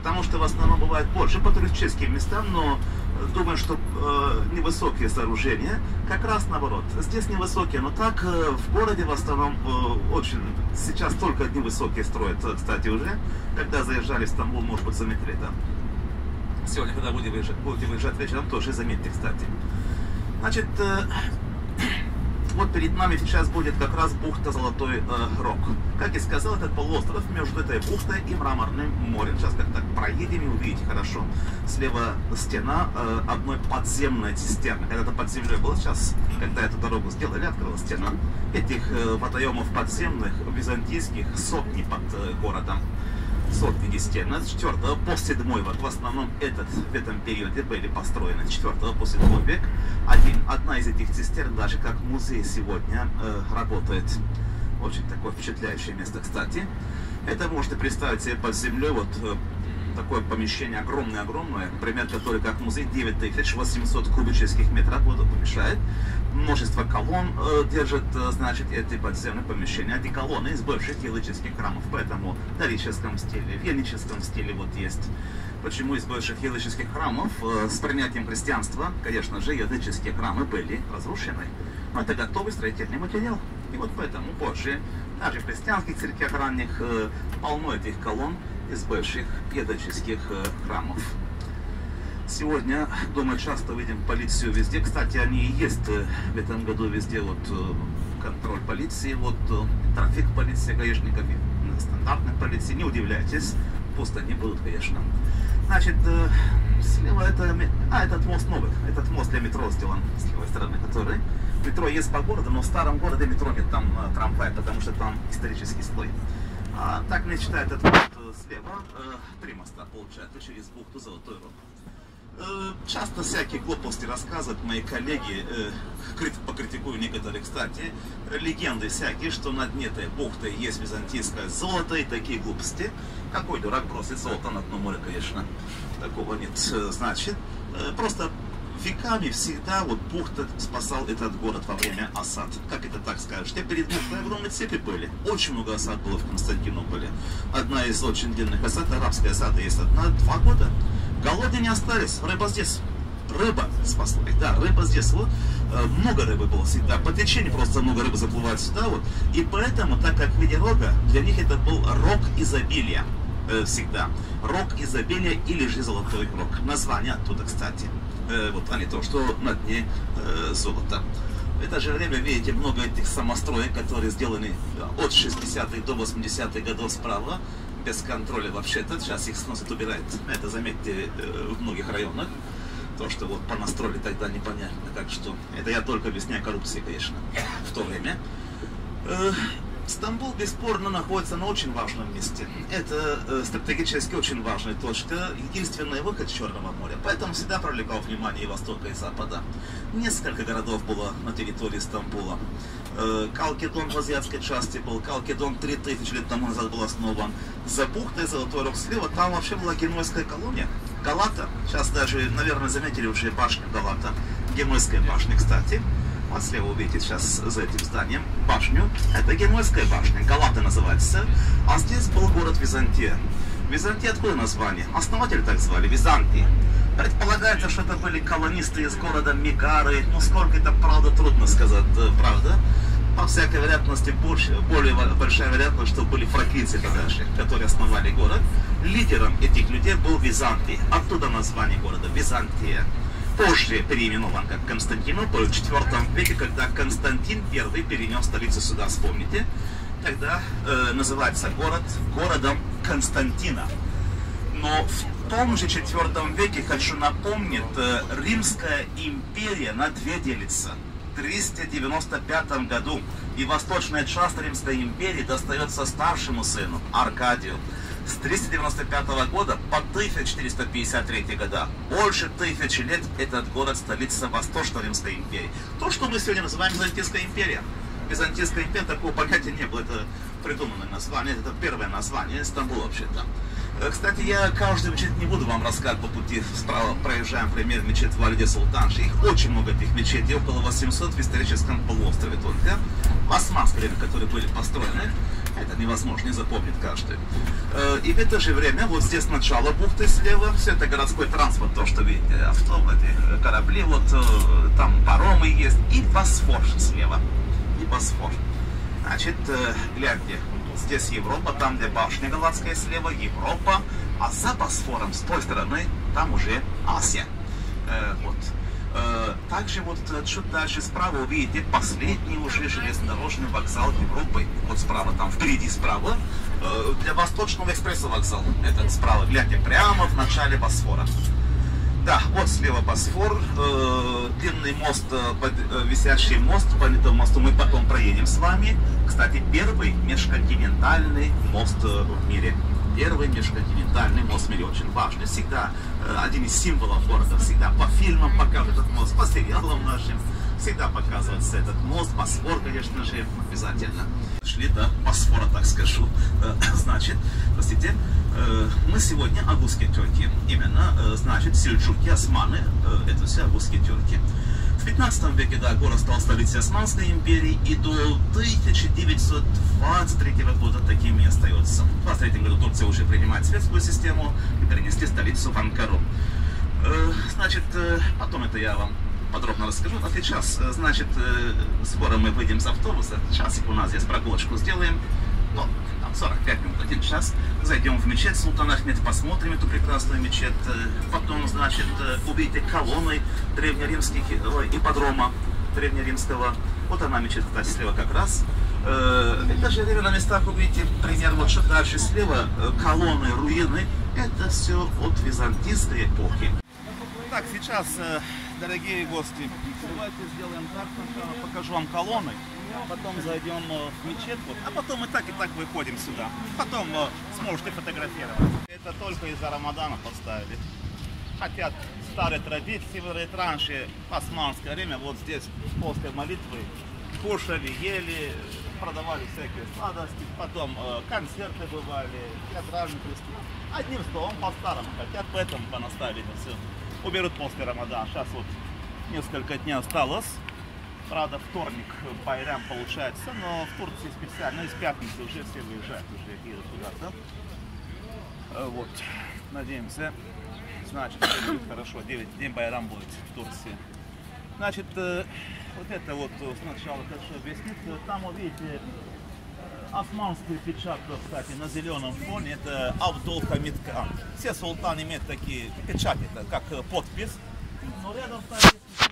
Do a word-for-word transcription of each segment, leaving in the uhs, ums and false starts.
потому что в основном бывает больше по туристическим местам, но думаю, что э, невысокие сооружения, как раз наоборот. Здесь невысокие, но так э, в городе в основном э, очень, сейчас только невысокие строят, кстати, уже. Когда заезжали в Стамбул, может быть, заметили это. Сегодня, когда будете выезжать, будете выезжать вечером, тоже заметьте, кстати. Значит, э, вот перед нами сейчас будет как раз бухта Золотой э, Рог. Как я сказал, этот полуостров между этой бухтой и Мраморным морем. Сейчас как так проедем и увидите хорошо. Слева стена э, одной подземной цистерны. Когда-то под землей было, сейчас, когда эту дорогу сделали, открылась стена. Этих э, водоемов подземных, византийских, сотни под э, городом. Сотни цистерн. С четвёртого по седьмой век. В основном этот, в этом периоде были построены с четвёртого по седьмой век. Один, одна из этих цистерн даже как музей сегодня э, работает. Очень такое впечатляющее место, кстати. Это можете представить себе под землей вот э, такое помещение огромное-огромное, пример который как музей, девять тысяч восемьсот кубических метров воду помещает. Множество колонн э, держит, э, значит, эти подземные помещения. Эти колонны из бывших языческих храмов, поэтому в дорическом стиле, в языческом стиле вот есть. Почему из бывших языческих храмов э, с принятием христианства, конечно же, языческие храмы были разрушены. Но это готовый строительный материал. И вот поэтому позже, даже в христианских церквях ранних, э, полно этих колонн из бывших языческих э, храмов. Сегодня, думаю, часто видим полицию везде. Кстати, они и есть в этом году везде. Вот контроль полиции, вот трафик полиции, гаишников, стандартной полиции. Не удивляйтесь, пусто не будут, конечно. Значит, слева это... А, этот мост новый. Этот мост для метро сделан с левой стороны, который... Метро есть по городу, но в старом городе метро нет, там трамвай, потому что там исторический слой. А так не считает этот мост слева. Три моста получается через бухту Золотой Рог. Часто всякие глупости рассказывают мои коллеги, э, покритикую некоторые, кстати, легенды всякие, что на дне этой бухты есть византийское золото и такие глупости. Какой дурак бросит золото на дно моря, конечно, такого нет. Значит, э, просто веками всегда вот бухта спасал этот город во время осад. Как это так скажешь? Те перед бухтой огромные цепи были. Очень много осад было в Константинополе. Одна из очень длинных осад, арабская осада есть одна, два года. Голодные не остались, рыба здесь. Рыба спасла их, да, рыба здесь. Вот, э, много рыбы было всегда, по течению просто много рыбы заплывает сюда. Вот. И поэтому, так как в виде рога, для них это был рог изобилия э, всегда. Рог изобилия или же Золотой Рог. Название оттуда, кстати. Э, вот, а не то, что на дне э, золото. В это же время, видите, много этих самостроек, которые сделаны от шестидесятых до восьмидесятых годов справа. Без контроля вообще-то, сейчас их сносят, убирают. Это, заметьте, в многих районах. То, что вот понастроили тогда, непонятно как что. Это я только объясняю коррупции, конечно, в то время. Стамбул бесспорно находится на очень важном месте. Это э, стратегически очень важная точка, единственный выход с Черного моря. Поэтому всегда привлекал внимание и Востока, и Запада. Несколько городов было на территории Стамбула. Э, Калкедон в азиатской части был, Калкедон три тысячи лет тому назад был основан. За бухтой Золотой Рог слева, там вообще была генуэзская колония. Галата. Сейчас даже, наверное, заметили уже башню Галата. Генуэзская башня, кстати. Вот слева увидите сейчас за этим зданием башню. Это Генуэзская башня, Галата называется. А здесь был город Византия. Византия откуда название? Основатели так звали, Византии. Предполагается, что это были колонисты из города Мегары. Ну, сколько это правда, трудно сказать, правда. По всякой вероятности, больше, более большая вероятность, что были фракийцы даже, которые основали город. Лидером этих людей был Византий. Оттуда название города Византия. Позже переименован как Константинополь в четвёртом веке, когда Константин Первый перенес столицу сюда, вспомните. Тогда э, называется город городом Константина. Но в том же четвёртом веке, хочу напомнить, э, Римская империя на две делится. В триста девяносто пятом году и восточная часть Римской империи достается старшему сыну Аркадию. С триста девяносто пятого года по тысяча четыреста пятьдесят третий года, больше тысячи лет, этот город столица Восточной Римской империи. То, что мы сегодня называем Византийская империя. Византийская империя, такого понятия не было, это придуманное название, это первое название Стамбула вообще-то. Кстати, я каждый мечеть не буду вам рассказывать по пути, справа проезжаем, например, мечеть в Валиде Султанши. Их очень много этих мечетей, около восьмисот в историческом полуострове только. В османское время, которые были построены. Это невозможно, не запомнит каждый. И в это же время, вот здесь начало бухты слева, все это городской транспорт, то, что видите, автобусы, корабли, вот там паромы есть, и Босфор слева, и Босфор. Значит, гляньте, здесь Европа, там, где башня голландская слева, Европа, а за Босфором, с той стороны, там уже Азия. Вот. Также вот чуть дальше справа увидите последний уже железнодорожный вокзал Европы. Вот справа, там впереди справа, для Восточного экспресса вокзал. Этот справа, гляньте, прямо в начале Босфора. Да, вот слева Босфор, длинный мост, висящий мост, по этому мосту мы потом проедем с вами. Кстати, первый межконтинентальный мост в мире. Первый межконтинентальный мост в мире, очень важный. Всегда э, один из символов города. Всегда по фильмам показывают этот мост, по сериалам нашим. Всегда показывается этот мост. Босфор, конечно же, обязательно. Шли до Босфора, так скажу. Э, значит, простите, э, мы сегодня агузские тюрки. Именно, э, значит, сельджуки, османы, э, это все агузские тюрки. В пятнадцатом веке, да, город стал столицей Османской империи, и до тысяча девятьсот двадцать третьего года таким и остается. В двадцать третьем году Турция уже принимает светскую систему и перенесли столицу в Анкару. Значит, потом это я вам подробно расскажу. А сейчас, значит, скоро мы выйдем с автобуса, часик у нас здесь прогулочку сделаем. Ну, там сорок пять минут, один час. Зайдем в мечеть Султан Ахмед, посмотрим эту прекрасную мечеть. Потом, значит, увидите колонны древнеримских ипподрома древнеримского. Вот она, мечеть, кстати, слева как раз. И даже на местах увидите, примерно вот что дальше слева, колонны, руины. Это все от византийской эпохи. Так, сейчас, дорогие гости, давайте сделаем так, сначала покажу вам колонны. Потом зайдем в мечеть, вот, а потом и так, и так выходим сюда. Потом э, сможете фотографировать. Это только из-за Рамадана поставили. Хотят старые традиции, раньше, в османское время, вот здесь после молитвы кушали, ели, продавали всякие сладости, потом э, концерты бывали, театральные преступы. Одним словом, по-старому хотят, поэтому понаставили все. Уберут после Рамадана. Сейчас вот несколько дней осталось. Правда, вторник, Байрам получается, но в Турции специально из пятницы уже все выезжают, уже едут куда-то. Вот, надеемся, значит, все будет хорошо, девять дней Байрам будет в Турции. Значит, вот это вот сначала хочу объяснить, там увидите османскую печатку, кстати, на зеленом фоне, это Абдул-Хамид Кан. Все султаны имеют такие печати, это как подпись, но рядом стоит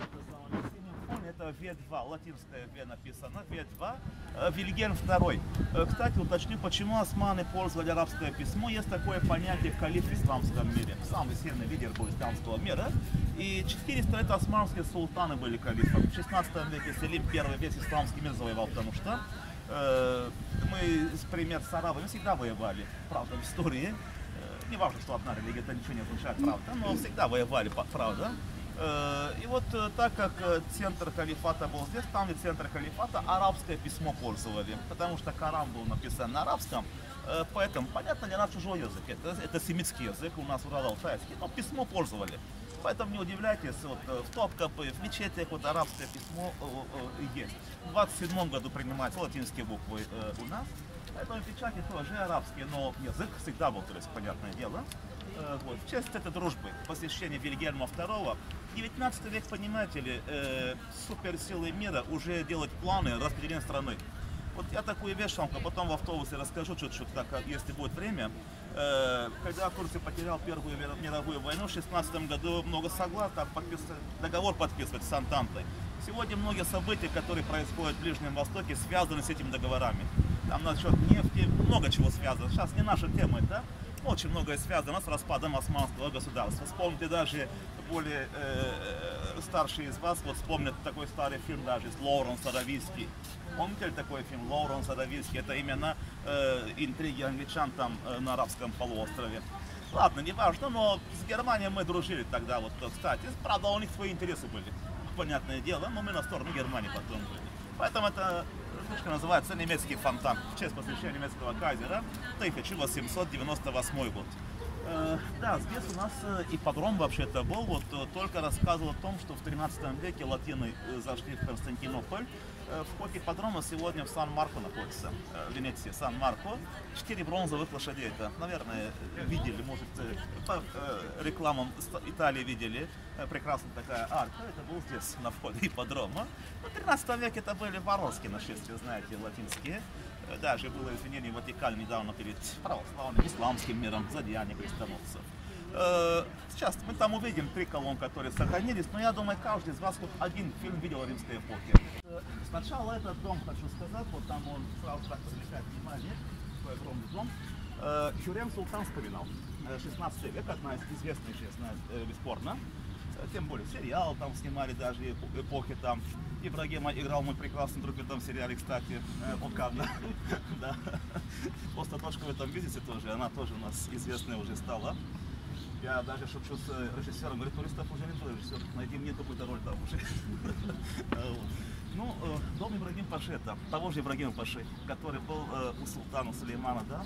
это вэ два, латинское вэ написано, вэ два, Вильгельм второй. Кстати, уточню, почему османы пользовали арабское письмо. Есть такое понятие калиф в исламском мире. Самый сильный лидер был исламского мира. И четыреста лет османские султаны были калифом. В шестнадцатом веке Селим первый весь исламский мир завоевал, потому что э, мы, например, с арабами всегда воевали, правда, в истории. Э, не важно, что одна религия, это ничего не означает, правда, но всегда воевали, правда. И вот так как центр халифата был здесь, там где центр халифата арабское письмо пользовали, потому что Коран был написан на арабском, поэтому, понятно, не на чужой язык, это, это семитский язык, у нас урало-алтайский, но письмо пользовали. Поэтому не удивляйтесь, вот, в Топкапе, в мечетях вот арабское письмо есть. В двадцать седьмом году принимаются латинские буквы у нас, поэтому печати тоже арабские, но язык всегда был, то есть, понятное дело. Вот. В честь этой дружбы, посещения Вильгельма второго, девятнадцатый век, понимаете ли, э, суперсилы мира уже делают планы распределения страны. Вот я такую вещь вам потом в автобусе расскажу чуть-чуть, так, если будет время. Э, когда Турция потерял Первую мировую войну, в шестнадцатом году много согласных, договор подписывать с Антантой. Сегодня многие события, которые происходят в Ближнем Востоке, связаны с этими договорами. Там насчет нефти, много чего связано. Сейчас не наша тема, это. Очень многое связано с распадом османского государства. Вспомните даже более э, старшие из вас, вот вспомнят такой старый фильм даже с Лоуренс Аравийский. Помните ли такой фильм Лоуренс Аравийский? Это именно э, интриги англичан там э, на арабском полуострове. Ладно, не важно, но с Германией мы дружили тогда, вот, кстати. Правда, у них свои интересы были, понятное дело, но мы на сторону Германии потом были. Поэтому это штучка называется немецкий фонтан, в честь посвящения немецкого кайзера, тысяча восемьсот девяносто восьмой год. Э, да, здесь у нас э, ипподром вообще-то был, вот э, только рассказывал о том, что в тринадцатом веке латины э, зашли в Константинополь. Э, вход ипподрома сегодня в Сан-Марко находится, э, в Венеции, Сан-Марко. Четыре бронзовых лошадей, это, наверное, видели, может, э, по э, рекламам Италии видели. Э, прекрасная такая арка, это был здесь, на входе ипподрома. В тринадцатом веке это были варварские нашествия, знаете, латинские. Даже было извинение Ватикана недавно перед православным исламским миром за деяния крестоносцев. Сейчас мы там увидим три колонн, которые сохранились, но я думаю, каждый из вас хоть один фильм видел о римской эпохе. Сначала этот дом, хочу сказать, вот там он сразу так привлекает внимание, такой огромный дом. Хюррем Султан вспоминал. шестнадцатый век, одна из известнейших, бесспорно. Тем более сериал там снимали, даже эпохи там. Ибрагима играл мой прекрасный друг в этом сериале, кстати, Окана. Да. Остаточка в этом видите тоже, она тоже у нас известная уже стала. Я даже шучу с режиссером, говорит, туристов уже не твой режиссер, найди мне какую-то роль там уже. Ну, дом Ибрагим Паши, это того же Ибрагима Паши, который был у султана Сулеймана, да.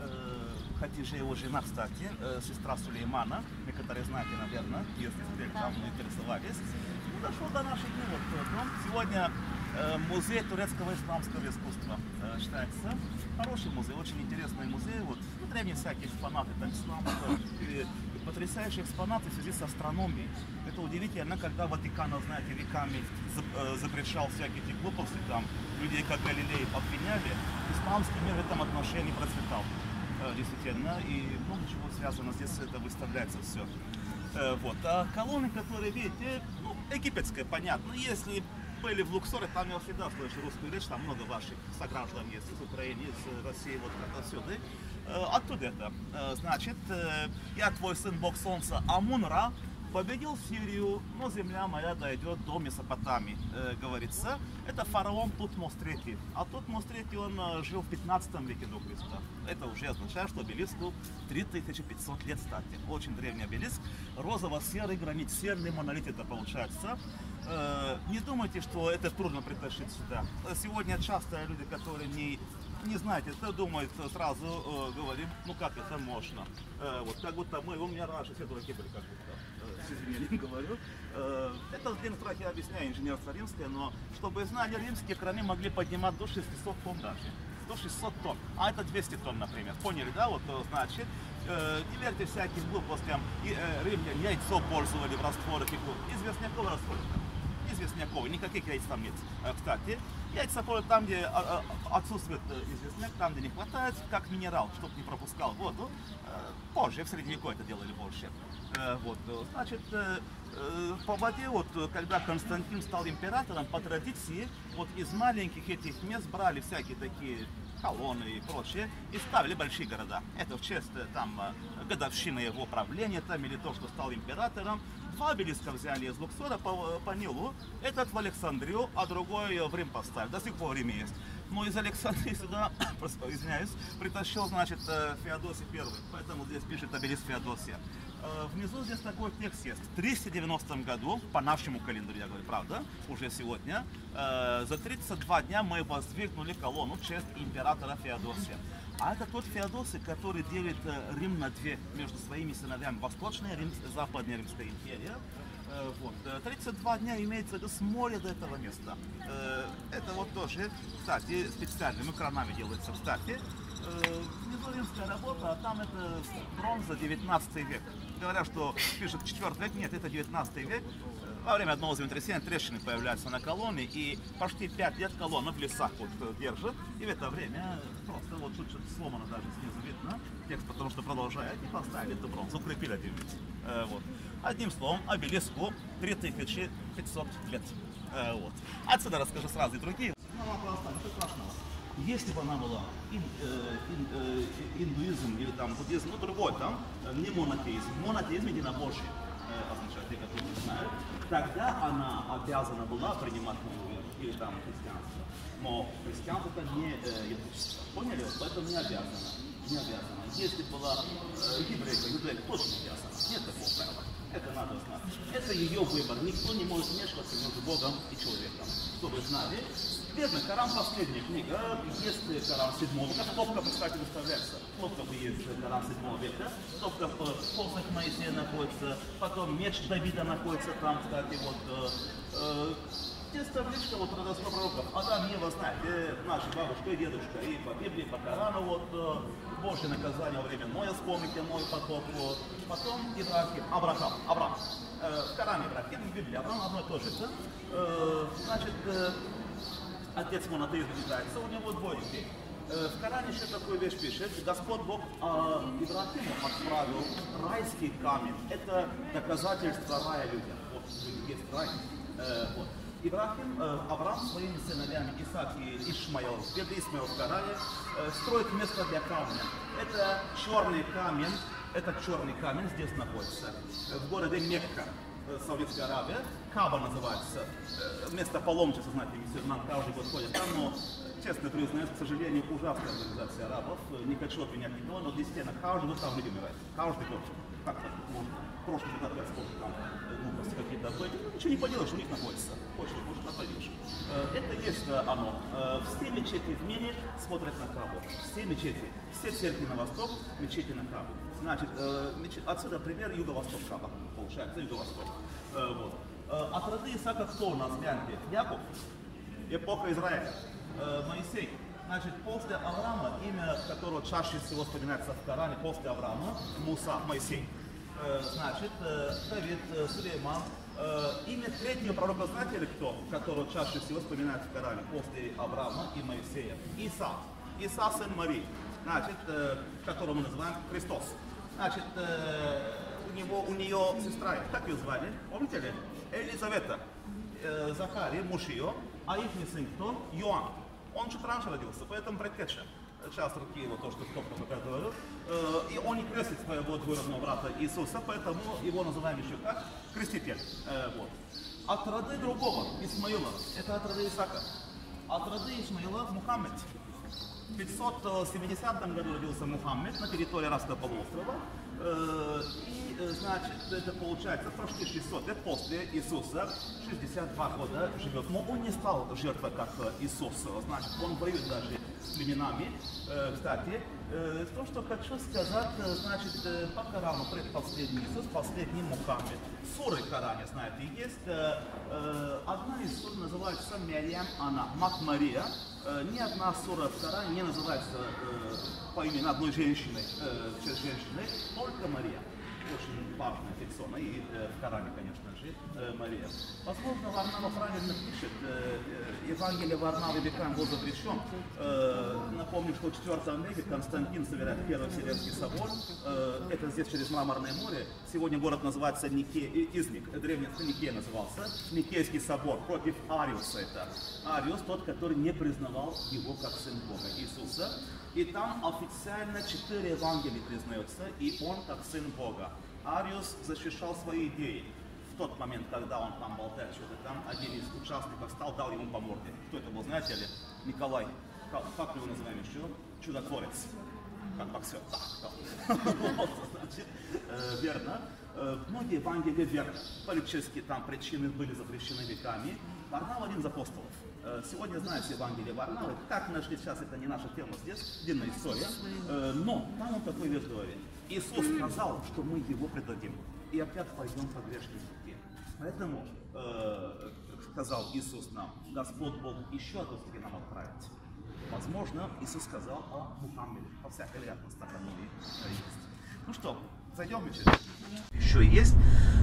Хатиджа его жена, кстати, сестра Сулеймана, некоторые знаете, наверное, если там интересовались. Ну, дошел до наших дней вот дом. Сегодня э, музей турецкого исламского искусства э, считается. Хороший музей, очень интересный музей. Вот, ну, древние всякие экспонаты, так, ислама, и, и потрясающие экспонаты в связи с астрономией. Это удивительно, когда Ватикан, знаете, веками запрещал всякие эти глупости, там, людей как Галилей обвиняли, исламский мир в этом отношении процветал. Действительно, и много чего связано здесь, это выставляется все. Вот. А колонны, которые видите, ну, египетская, понятно. Если были в Луксоре, там я всегда слышу русскую речь, там много ваших сограждан есть из Украины, из России, вот отсюда. Оттуда это. Значит, я твой сын, бог солнца Амун-Ра, победил Сирию, но земля моя дойдет до Месопотамии, э, говорится. Это фараон Тутмос третий. А Тутмос третий, он э, жил в пятнадцатом веке до Христа. Это уже означает, что обелиску три тысячи пятьсот лет, кстати. Очень древний обелиск. Розово-серый гранит, серный монолит это получается. Э, не думайте, что это трудно притащить сюда. Сегодня часто люди, которые не... Не знаете, это думают, сразу э, говорим, ну как это можно. Э, вот как будто мы, у меня раньше все дураки были, как будто, э, с извинением говорю. Э, это в длинных я объясняю, инженерство римское, но чтобы знали, римские краны могли поднимать до шестисот тонн даже. До шестисот тонн, а это двести тонн, например. Поняли, да? Вот, значит, э, не верьте всяким глупостям. И, э, римляне яйцо пользовали в растворах. Известняков раствор. Известняков, никаких яиц там нет. Кстати, яйца полят там, где отсутствует известняк, там, где не хватает, как минерал, чтобы не пропускал воду. Позже, в средневековье это делали больше. Вот, значит, по воде, вот, когда Константин стал императором, по традиции, вот из маленьких этих мест брали всякие такие колонны и прочее, и ставили большие города. Это в честь там годовщины его правления, там, или то, что стал императором. Два обелиска взяли из Луксора по, по Нилу, этот в Александрию, а другой в Рим поставили. До сих пор в Риме есть. Но из Александрии сюда, просто извиняюсь, притащил, значит, Феодосий первый. Поэтому здесь пишет обелиск Феодосия. Внизу здесь такой текст есть. В триста девяностом году, по нашему календарю, я говорю, правда, уже сегодня, за тридцать два дня мы воздвигнули колонну в честь императора Феодосия. А это тот Феодосий, который делит Рим на две между своими сыновьями. Восточная Рим, Западная Римская империя. Вот. тридцать два дня имеется с моря до этого места. Это вот тоже, кстати, специальными кранами делается, кстати. Внизу римская работа, а там это бронза, девятнадцатый век. Говорят, что пишет четвёртый век, нет, это девятнадцатый век. Во время одного землетрясения трещины появляются на колонне, и почти пять лет колонна в лесах вот держит. И в это время просто вот тут что-то сломано даже снизу видно текст, потому что продолжает, и поставили эту бронзу, укрепили один вид. Э, вот. Одним словом, обелиску три тысячи пятьсот лет. Э, вот. Отсюда расскажу сразу и другие. Если бы она была ин, э, ин, э, индуизм или там буддизм, ну другой там, не монотеизм, монотеизм единобожие, э, означает, те, которые не знают, тогда она обязана была принимать новую веру, или там христианство. Но христианство это не э, язычество, поняли? Поэтому не обязана, не обязана. Если была э, еврейка, еврейка тоже не обязана, нет такого правила. Это надо знать. Это ее выбор. Никто не может вмешиваться между Богом и человеком. Чтобы вы знали. Верно, Коран последняя книга. Есть Коран седьмого века. Топка, кстати, выставляется. Топка есть Коран седьмого века. Топка посох Моисея находится. Потом меч Давида находится там, кстати, вот. Э, Здесь табличка вот родословно пророков. Адам, Ева, знаете, наши бабушка и дедушка, и по Библии, по Корану, вот, э, Божье наказание во время Ноя, вспомните, Ной потоп, вот. Потом Ибрахим, Авраам, Авраам, э, в Коране Ибрахим, в Библии Авраам, одно и то же, да? э, значит, э, отец монотеизм считается, у него двое детей. Э, в Коране еще такую вещь пишет, Господь Бог э, Ибрахиму отправил райский камень, это доказательство рая людям, вот, есть рай, э, вот. Ибрахим, э, Авраам своими сыновьями Исаак и Ишмаил, это Исмаил в Коране, э, строит место для камня. Это черный камень, этот черный камень здесь находится, в городе Мекка, э, Саудовская Аравия. Каба называется, э, место паломничества, знаете, мусульман каждый год ходят там, но, честно признаюсь, к сожалению, ужасная организация арабов, не хочу обвинять никого, но действительно, каждый год там люди умирают, каждый год. Как так можно? Прошлый год опять сколько там глупости какие-то были, ну, ничего не поделаешь, у них находится. Хочешь, может, нападешь. Это есть оно. Все мечети в мире смотрят на Кабу. Все мечети, все церкви на восток, мечети на Кабу. Значит, отсюда пример юго-восток Каба, получается, юго-восток. Вот. От роды Исаака кто у нас, гляньте? Яков, эпоха Израиля, Моисей. Значит, после Авраама, имя которого чаще всего вспоминается в Коране, после Авраама, Муса, Моисей. Значит, Давид, Сулейман. Имя третьего пророка, знаете ли кто, которого чаще всего вспоминается в Коране, после Авраама и Моисея? Иса. Иса, сын Марии, значит, которого мы называем Христос. Значит, у него, у нее сестра, как ее звали? Помните ли? Елизавета. Захария, муж ее, а их сын кто? Иоанн. Он чуть раньше родился, поэтому предтеча. Сейчас руки его, то, что кто пока говорил. И он не крестит своего двоюродного брата Иисуса, поэтому его называем еще как креститель. Вот. От роды другого, Исмаила, это от роды Исаака. От роды Исмаила Мухаммед. В пятьсот семидесятом году родился Мухаммед на территории Арабского полуострова. И, значит, это получается почти шестьсот лет после Иисуса, шестьдесят два года живет. Но он не стал жертвой, как Иисус. Значит, он воюет даже с племенами. Кстати, то, что хочу сказать, значит, по Корану предпоследний Иисус, последний Мухаммед. Суры в Коране, знаете, есть. Одна из сур называется Мириам Ана, Мать Мария. Ни одна сура в Коране не называется по имени одной женщины, женщины, только Мария. Очень важная персона, и э, в Коране, конечно же, э, Мария. Возможно, Варнава правильно пишет, э, Евангелие Варнавы векам был запрещен. Э, напомню, что в четвёртом веке Константин собирает Первый Вселенский собор, э, это здесь через Мраморное море. Сегодня город называется Нике, Изник, древний Никея назывался, Никейский собор против Ариуса это. Ариус тот, который не признавал его как сын Бога, Иисуса. И там официально четыре Евангелия признаются, и он как сын Бога. Ариус защищал свои идеи. В тот момент, когда он там болтает что-то там, один из участников встал, дал ему по морде. Кто это был, знаете ли? Николай. Как, как мы его называем еще? Чудотворец. Как боксер. Так, вот, значит, верно. Многие Евангелия верны. Политические там причины были запрещены веками. Варнава один из апостолов. Сегодня знаете Евангелие Варнавы. Как нашли сейчас, это не наша тема здесь, длинная история. Но там он такой вещь говорит. Иисус сказал, что мы его предадим. И опять пойдем по грешной пути. Поэтому э, сказал Иисус нам, Господь Бог еще одну нам отправить. Возможно, Иисус сказал о Мухаммеде. По всякой вероятности, так оно и есть. Ну что, зайдем вечер. Еще есть.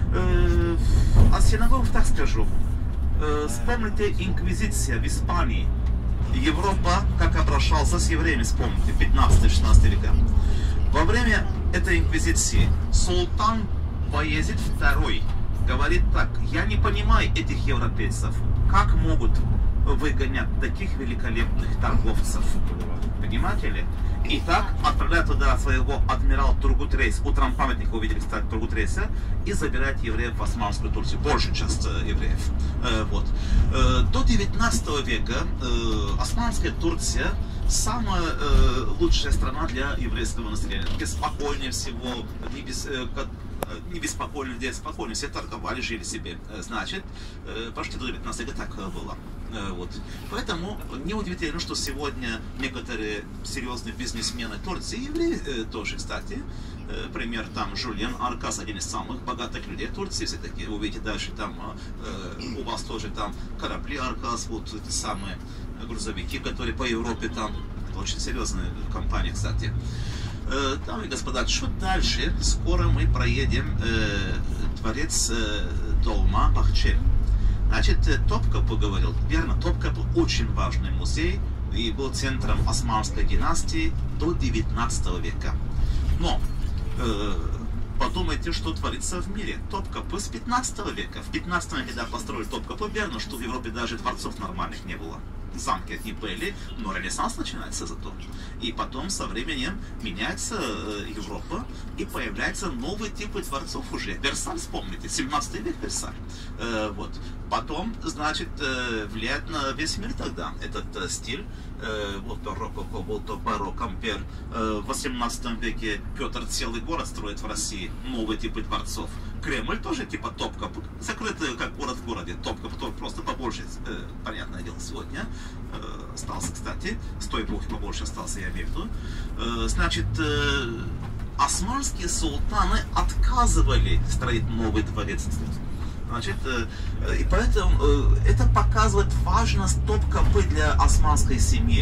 Э, а синагогов так скажу. Э, вспомните инквизиция в Испании. Европа как обращался с евреями, вспомните, пятнадцатый-шестнадцатый века. Во время этой инквизиции султан Баязид второй говорит так: я не понимаю этих европейцев, как могут выгонять таких великолепных торговцев. Понимаете ли? И так отправляет туда своего адмирала Тургутрейс, утром памятника увидели, кстати, Тургутрейса, и забирает евреев в Османскую Турцию, большую часть евреев. Э, вот. э, до девятнадцатого века э, Османская Турция самая э, лучшая страна для еврейского населения, где спокойнее всего, не без, э, не беспокойно, людей спокойно, все торговали, жили себе. Значит, почти до девятнадцатого века так было. Вот. Поэтому неудивительно, что сегодня некоторые серьезные бизнесмены Турции, евреи тоже, кстати, пример там Жюльен Аркас, один из самых богатых людей Турции, все-таки, вы видите дальше, там у вас тоже там корабли Аркас, вот эти самые грузовики, которые по Европе там, это очень серьезная компания, кстати. Дамы и господа, что дальше? Скоро мы проедем э, дворец э, Долма Бахче. Значит, Топкапы говорил, верно, Топкапы очень важный музей и был центром Османской династии до девятнадцатого века. Но э, подумайте, что творится в мире. Топкапы с пятнадцатого века. В пятнадцатом веке, когда построили Топкапы, верно, что в Европе даже дворцов нормальных не было. Замки одни были, но Ренессанс начинается зато. И потом со временем меняется э, Европа, и появляются новые типы дворцов уже. Версаль, вспомните, семнадцатый век Версаль. Э, вот. Потом, значит, э, влияет на весь мир тогда этот э, стиль. Э, вот то рококо, вот то барокко, ампер. Э, в восемнадцатом веке Петр целый город строит в России, новые типы дворцов. Кремль тоже типа Топкапы, закрытый как город в городе. Топкапы просто побольше, э, понятное дело, сегодня э, остался, кстати, с той эпохи побольше остался, я имею в виду. Э, значит, э, османские султаны отказывали строить новый дворец. Значит, э, и поэтому э, это показывает важность Топкапы для османской семьи.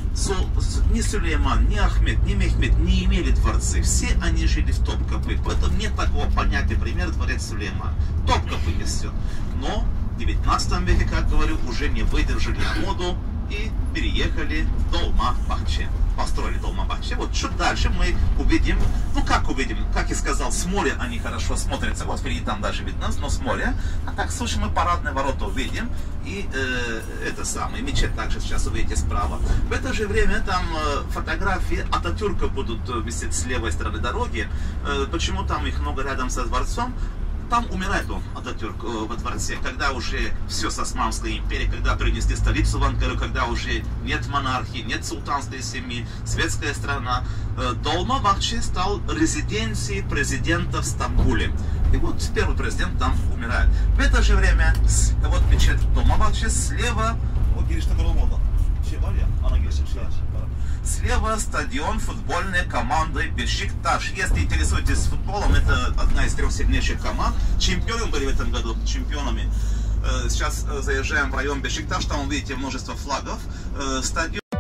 Ни Сулейман, ни Ахмед, ни Мехмед не имели дворцы. Все они жили в Топкапы. Поэтому нет такого понятия, например, дворец Сулеймана. Топкапы есть все. Но в девятнадцатом веке, как говорю, уже не выдержали моду и переехали в Долма Бахче. Построили Долма Бахче. Вот что дальше мы увидим. Ну как увидим? Как и сказал, с моря они хорошо смотрятся. Вот впереди там даже видно, но с моря. А так, слушай, мы парадные ворота увидим. И э, это самое, мечеть также сейчас увидите справа. В это же время там э, фотографии Ататюрка будут висеть с левой стороны дороги. Э, почему там их много рядом со дворцом? Там умирает он, Ататюрк, во дворце, когда уже все с Османской империей, когда принесли столицу в Анкару, когда уже нет монархии, нет султанской семьи, светская страна. Долма Бахче стал резиденцией президента в Стамбуле. И вот первый президент там умирает. В это же время, вот мечеть Долма Бахче, слева... Слева стадион футбольной команды Бешикташ. Если интересуетесь футболом, это одна из трех сильнейших команд. Чемпионы были в этом году, чемпионами. Сейчас заезжаем в район Бешикташ, там увидите множество флагов. Стадион